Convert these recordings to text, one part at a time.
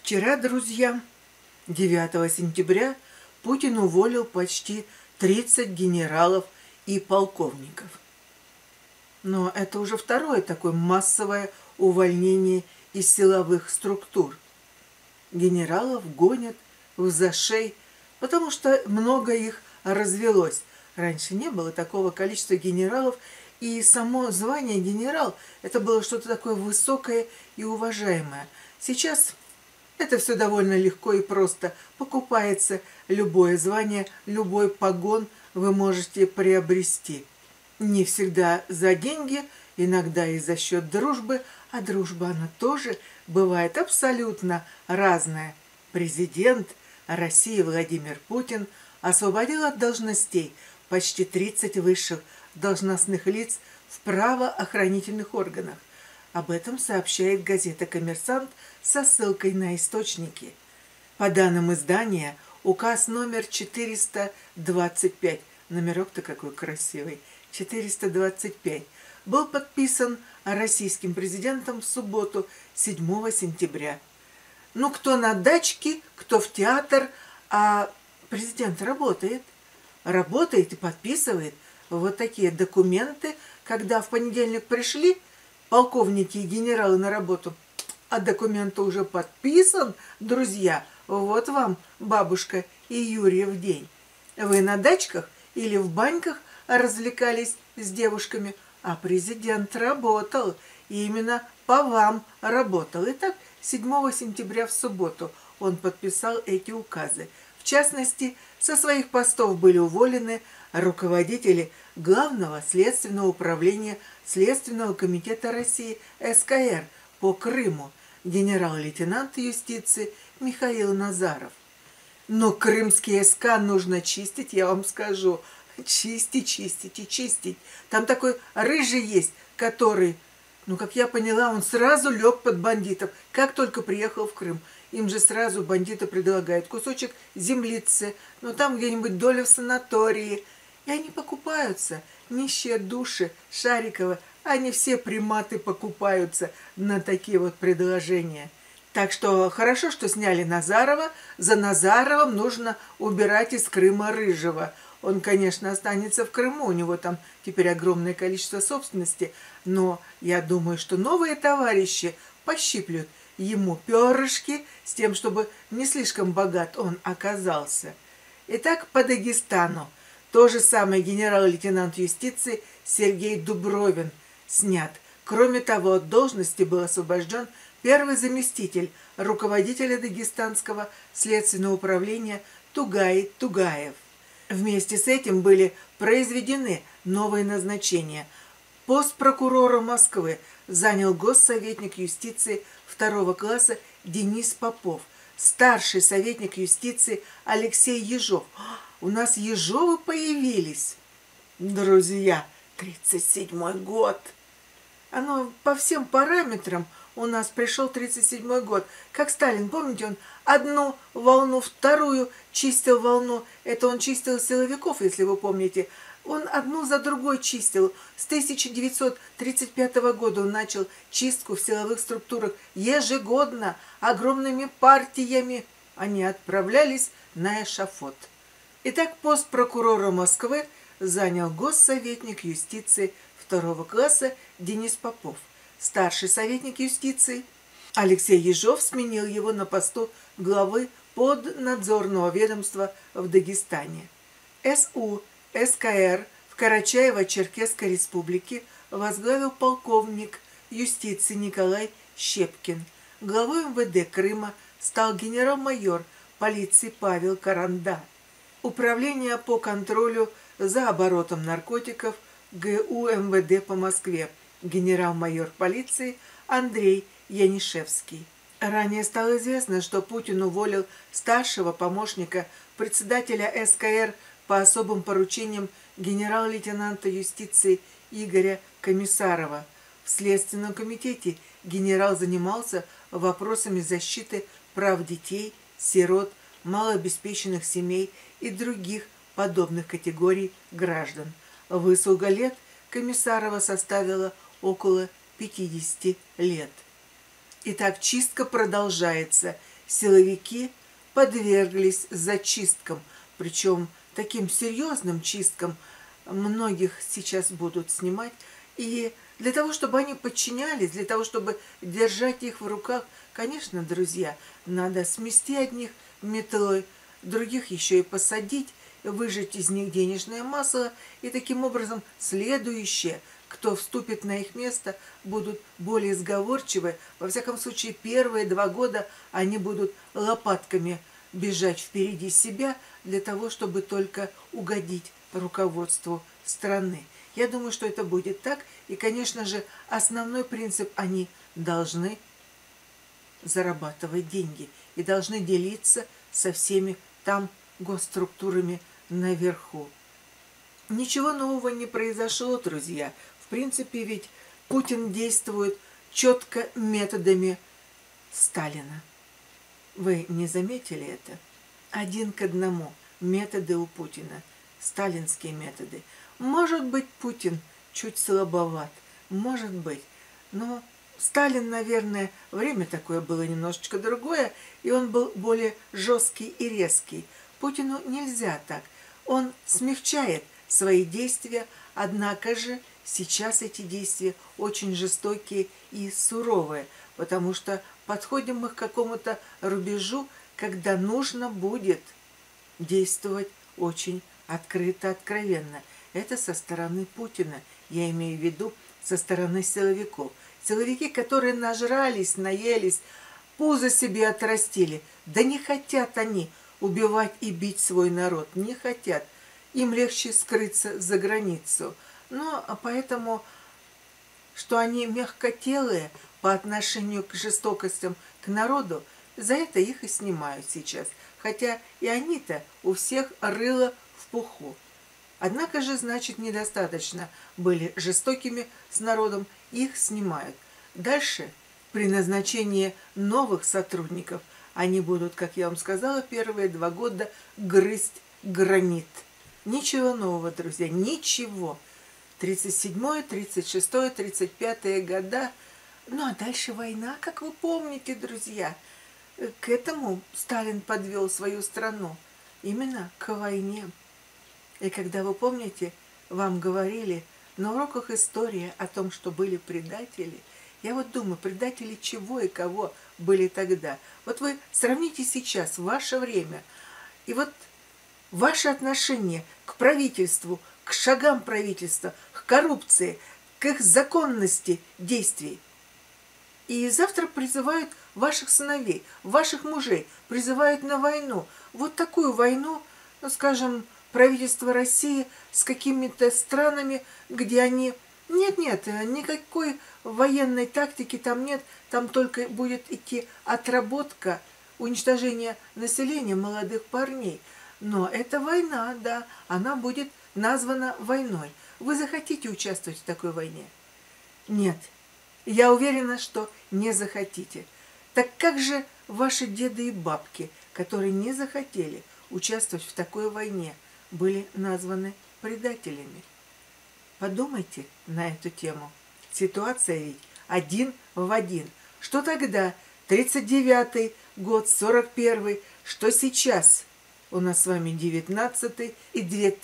Вчера, друзья, 9 сентября, Путин уволил почти 30 генералов и полковников. Но это уже второе такое массовое увольнение из силовых структур. Генералов гонят в зашей, потому что много их развелось. Раньше не было такого количества генералов, и само звание генерал – это было что-то такое высокое и уважаемое. Сейчас это все довольно легко и просто. Покупается любое звание, любой погон вы можете приобрести. Не всегда за деньги, иногда и за счет дружбы, а дружба она тоже бывает абсолютно разная. Президент России Владимир Путин освободил от должностей почти 30 высших должностных лиц в правоохранительных органах. Об этом сообщает газета «Коммерсант» со ссылкой на источники. По данным издания, указ номер 425, номерок-то какой красивый, 425, был подписан российским президентом в субботу, 7 сентября. Ну, кто на дачке, кто в театр, а президент работает. Работает и подписывает вот такие документы, когда в понедельник пришли полковники и генералы на работу, а документ уже подписан, друзья, вот вам, бабушка и Юрьев день. Вы на дачках или в баньках развлекались с девушками, а президент работал, и именно по вам работал. Итак, 7 сентября в субботу он подписал эти указы. В частности, со своих постов были уволены руководители Главного следственного управления Следственного комитета России СКР по Крыму, генерал-лейтенант юстиции Михаил Назаров. Но крымский СК нужно чистить, я вам скажу. Чистить, чистить и чистить. Там такой рыжий есть, который, как я поняла, он сразу лег под бандитов, как только приехал в Крым. Им же сразу бандиты предлагают кусочек землицы, там где-нибудь доля в санатории. И они покупаются. Нищие души Шарикова, они все приматы покупаются на такие вот предложения. Так что хорошо, что сняли Назарова. За Назаровым нужно убирать из Крыма Рыжего. Он, конечно, останется в Крыму, у него там теперь огромное количество собственности, но я думаю, что новые товарищи пощиплют ему перышки с тем, чтобы не слишком богат он оказался. Итак, по Дагестану. То же самое генерал-лейтенант юстиции Сергей Дубровин снят. Кроме того, от должности был освобожден первый заместитель руководителя Дагестанского следственного управления Тугай Тугаев. Вместе с этим были произведены новые назначения. Пост прокурора Москвы занял госсоветник юстиции 2 класса Денис Попов, старший советник юстиции Алексей Ежов. У нас Ежовы появились. Друзья, 37-й год. Оно по всем параметрам у нас пришел 37-й год. Как Сталин, помните, он одну волну, вторую чистил волну. Это он чистил силовиков, если вы помните. Он одну за другой чистил. С 1935 года он начал чистку в силовых структурах ежегодно, огромными партиями. Они отправлялись на эшафот. Итак, пост прокурора Москвы занял госсоветник юстиции 2 класса Денис Попов. Старший советник юстиции Алексей Ежов сменил его на посту главы поднадзорного ведомства в Дагестане. СУ СКР в Карачаево-Черкесской республике возглавил полковник юстиции Николай Щепкин. Главой МВД Крыма стал генерал-майор полиции Павел Каранда. Управление по контролю за оборотом наркотиков ГУ МВД по Москве, генерал-майор полиции Андрей Янишевский. Ранее стало известно, что Путин уволил старшего помощника председателя СКР по особым поручениям генерал-лейтенанта юстиции Игоря Комиссарова. В Следственном комитете генерал занимался вопросами защиты прав детей, сирот, малообеспеченных семей и других подобных категорий граждан. Выслуга лет Комиссарова составила около 50 лет. Итак, чистка продолжается. силовики подверглись зачисткам, причем таким серьезным чисткам. Многих сейчас будут снимать. И для того, чтобы они подчинялись, для того, чтобы держать их в руках, конечно, друзья, надо смести одних метлой, других еще и посадить, выжать из них денежное масло, и таким образом следующие, кто вступит на их место, будут более сговорчивы. Во всяком случае, первые 2 года они будут лопатками бежать впереди себя для того, чтобы только угодить руководству страны. Я думаю, что это будет так. И, конечно же, основной принцип: они должны зарабатывать деньги и должны делиться со всеми там госструктурами наверху. Ничего нового не произошло, друзья. В принципе, ведь Путин действует четко методами Сталина. Вы не заметили это? 1 к 1 методы у Путина. Сталинские методы. Может быть, Путин чуть слабоват. Может быть. Но Сталин, наверное, время такое было немножечко другое, и он был более жесткий и резкий. Путину нельзя так. Он смягчает свои действия, однако же сейчас эти действия очень жестокие и суровые, потому что подходим мы к какому-то рубежу, когда нужно будет действовать очень открыто, откровенно. Это со стороны Путина, я имею в виду со стороны силовиков. Силовики, которые нажрались, наелись, пузо себе отрастили. Да не хотят они убивать и бить свой народ, не хотят. Им легче скрыться за границу. Но поэтому, что они мягкотелые по отношению к жестокостям к народу, за это их и снимают сейчас. Хотя и они-то у всех рыло в пуху. Однако же, значит, недостаточно были жестокими с народом, их снимают. Дальше, при назначении новых сотрудников, они будут, как я вам сказала, первые 2 года грызть гранит. Ничего нового, друзья, ничего. 37-й, 36-й, 35-е года. Ну а дальше война, как вы помните, друзья. К этому Сталин подвел свою страну. Именно к войне. И когда, вы помните, вам говорили на уроках истории о том, что были предатели, я вот думаю, предатели чего и кого были тогда. Вот вы сравните сейчас, в ваше время, и вот ваше отношение к правительству, к шагам правительства, к коррупции, к их законности действий. И завтра призывают ваших сыновей, ваших мужей, призывают на войну. Вот такую войну, ну, скажем, правительство России с какими-то странами, где они... Нет, никакой военной тактики там нет, там только будет идти отработка, уничтожение населения молодых парней. Но эта война, да, она будет названа войной. Вы захотите участвовать в такой войне? Нет, я уверена, что не захотите. Так как же ваши деды и бабки, которые не захотели участвовать в такой войне, были названы предателями? Подумайте на эту тему. Ситуация ведь 1 в 1. Что тогда? 39-й год, 41-й, что сейчас? У нас с вами 19-й и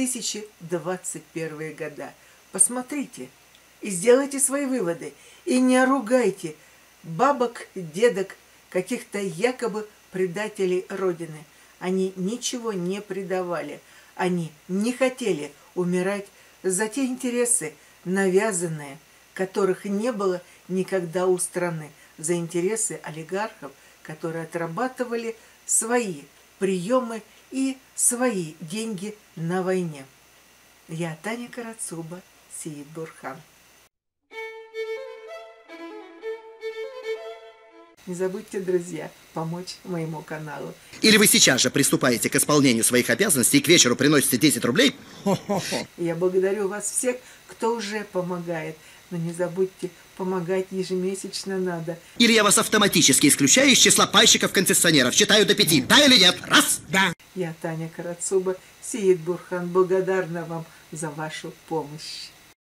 2021 года. Посмотрите и сделайте свои выводы. И не ругайте бабок, дедок, каких-то якобы предателей Родины. Они ничего не предавали. Они не хотели умирать за те интересы, навязанные, которых не было никогда у страны, за интересы олигархов, которые отрабатывали свои приемы и свои деньги на войне. Я Таня Карацуба, Сеид Бурхан. Не забудьте, друзья, помочь моему каналу. Или вы сейчас же приступаете к исполнению своих обязанностей и к вечеру приносите 10 рублей? Я благодарю вас всех, кто уже помогает. Но не забудьте, помогать ежемесячно надо. Или я вас автоматически исключаю из числа пайщиков-концессионеров. Считаю до 5. Да или нет? Раз. Да. Я Таня Карацуба, Сеид Бурхан, благодарна вам за вашу помощь.